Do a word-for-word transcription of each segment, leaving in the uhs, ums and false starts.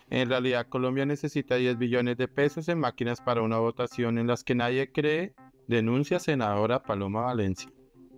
En realidad, Colombia necesita diez billones de pesos en máquinas para una votación en las que nadie cree, denuncia senadora Paloma Valencia.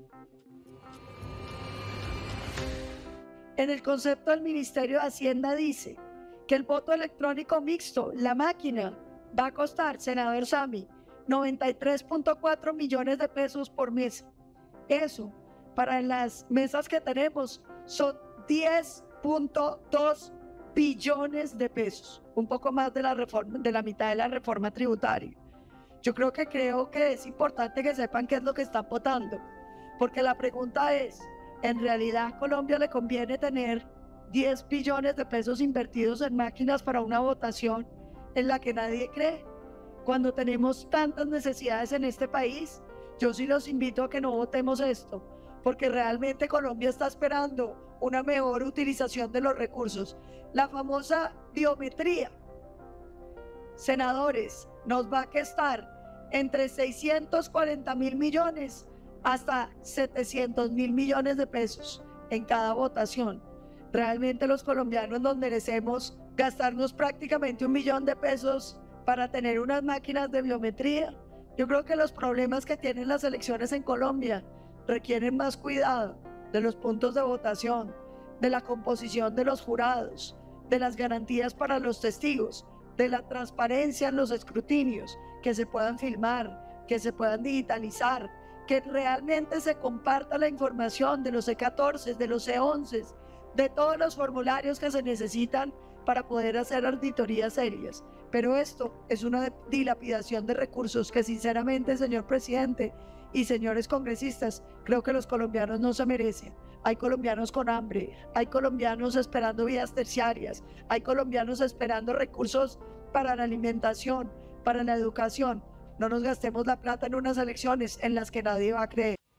En el concepto del Ministerio de Hacienda dice que el voto electrónico mixto, la máquina, va a costar, senador Sammy, noventa y tres punto cuatro millones de pesos por mesa. Eso, para las mesas que tenemos, son diez punto dos billones de pesos, un poco más de la reforma, de la mitad de la reforma tributaria. Yo creo que creo que es importante que sepan qué es lo que están votando, porque la pregunta es, ¿en realidad a Colombia le conviene tener diez billones de pesos invertidos en máquinas para una votación en la que nadie cree? Cuando tenemos tantas necesidades en este país, yo sí los invito a que no votemos esto, porque realmente Colombia está esperando una mejor utilización de los recursos. La famosa biometría. Senadores, nos va a costar entre seiscientos cuarenta mil millones hasta setecientos mil millones de pesos en cada votación. Realmente los colombianos nos merecemos gastarnos prácticamente un millón de pesos para tener unas máquinas de biometría. Yo creo que los problemas que tienen las elecciones en Colombia requieren más cuidado de los puntos de votación, de la composición de los jurados, de las garantías para los testigos, de la transparencia en los escrutinios, que se puedan filmar, que se puedan digitalizar, que realmente se comparta la información de los C catorce, de los C once, de todos los formularios que se necesitan para poder hacer auditorías serias. Pero esto es una dilapidación de recursos que sinceramente, señor presidente y señores congresistas, creo que los colombianos no se merecen. Hay colombianos con hambre, hay colombianos esperando vías terciarias, hay colombianos esperando recursos para la alimentación, para la educación. No nos gastemos la plata en unas elecciones en las que nadie va a creer.